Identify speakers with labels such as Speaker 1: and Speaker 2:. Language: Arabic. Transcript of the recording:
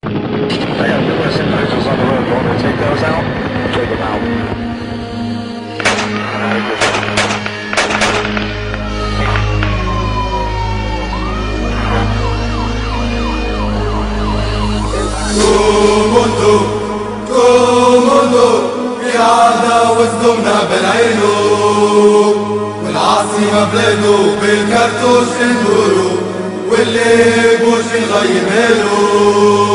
Speaker 1: They have numerous individuals on the road. You want to take those out? Take them out.
Speaker 2: كوموندو في عادة وصدمنا بالعينو والعاصمة بلادو بالكرتوش ندورو واللي بوش نغيب له